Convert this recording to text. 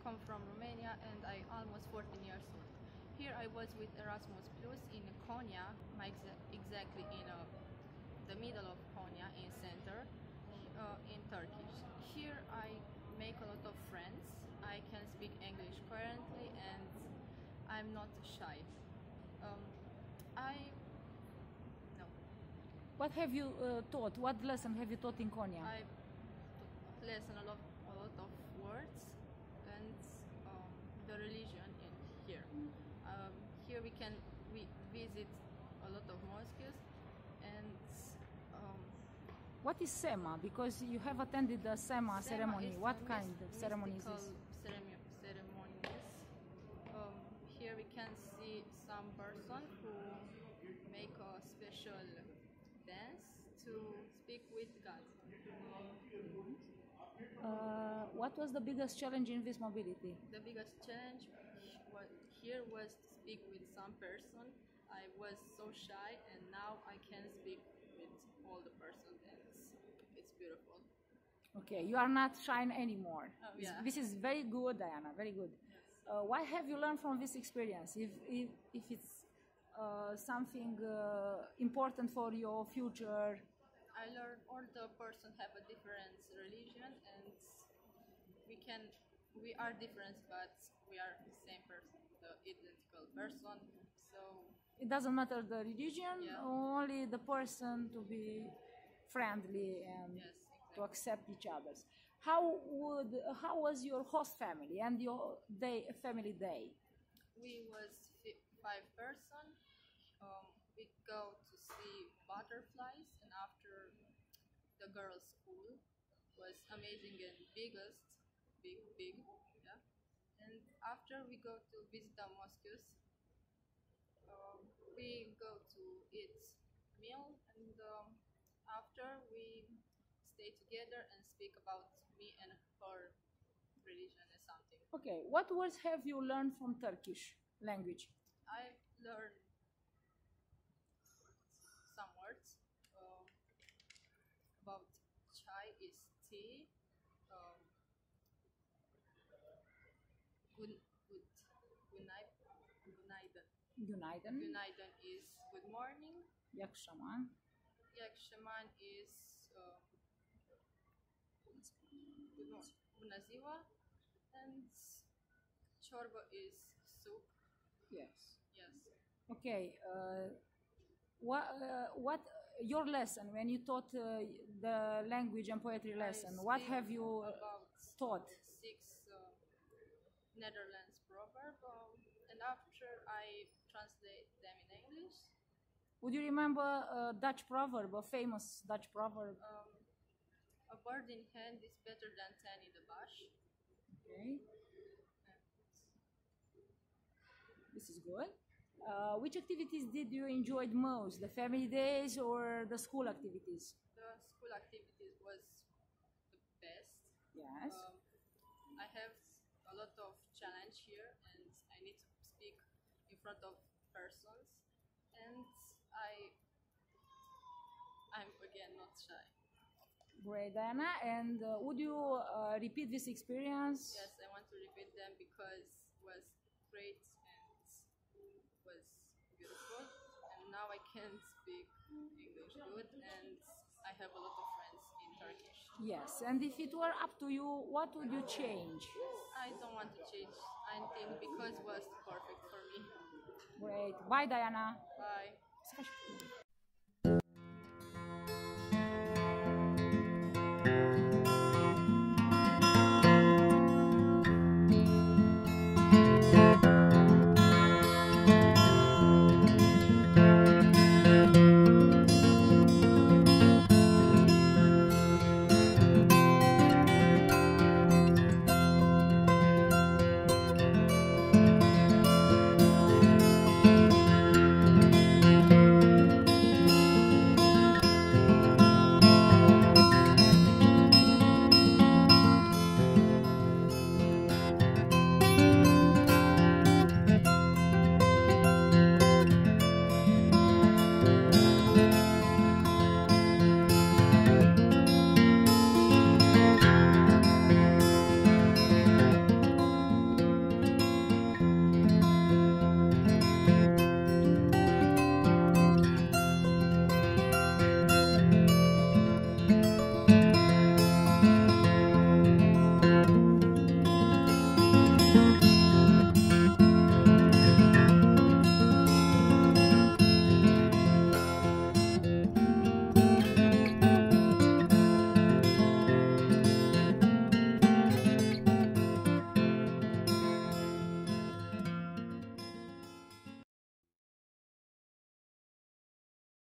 come from Romania and I almost 14 years old. Here I was with Erasmus Plus in Konya, exactly in the middle of Konya, in center, in Turkish. Here I make a lot of friends. I can speak English currently and I'm not shy. No. What have you taught? What lesson have you taught in Konya? I lesson a lot of words and the religion in here. Here we visit a lot of mosques and what is Sema? Because you have attended the Sema ceremony. What kind of ceremony is this? Ceremonies. Here we can see some person who make a special dance to speak with God. What was the biggest challenge in this mobility? The biggest challenge here was to speak with some person. I was so shy and now I can speak with all the person and it's beautiful. Okay, you are not shy anymore. Oh, yeah. This is very good, Diana, very good. Yes. What have you learned from this experience? If it's something important for your future? I learned all the person have a different religion and we are different but we are the same person, the identical person. So it doesn't matter the religion, yeah. Only the person to be friendly and yes, exactly. to accept each other. How was your host family and your family day? We was 5 person. We go to see butterflies and after the girls' school was amazing and big, yeah. And after we go to visit the mosques, we go to eat meal and after we stay together and speak about me and her religion or something. Okay, what words have you learned from Turkish language? I learned some words about chai is tea, Günaydın. Günaydın is good morning. İyi akşamlar. İyi akşamlar is bună ziua, and çorba is soup. Yes. Yes. Okay. What your lesson when you taught the language and poetry lesson? What have you taught? 6 Netherlands proverb, and after I translate them in English. Would you remember a Dutch proverb, a famous Dutch proverb? A bird in hand is better than 10 in the bush. Okay. This is good. Which activities did you enjoy most? The family days or the school activities? The school activities was the best. Yes. I have a lot of challenge here and I need to speak in front of persons and I'm again not shy. Great, Diana. And would you repeat this experience? Yes, I want to repeat them because it was great and was beautiful and now I can speak English good and I have a lot of friends in Turkish. Yes, and if it were up to you, what would you change? I don't want to change anything because it was perfect for me. Great. Bye, Diana. Bye.